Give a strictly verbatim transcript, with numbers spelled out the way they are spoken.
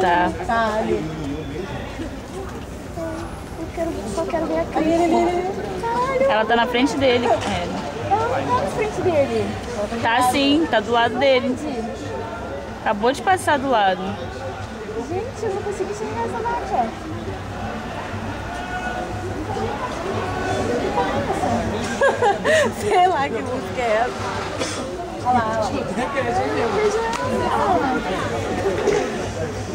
Tá. Tá, ali. Eu quero, só quero ver a cara. Ali, ali, ali. Caralho. Ela tá na frente dele. É. Ela não tá na frente dele. Tá sim, tá do lado dele. Onde? Acabou de passar do lado. Gente, eu não consegui enxergar essa vaca. Sei lá que música é essa. Olha lá, olha lá.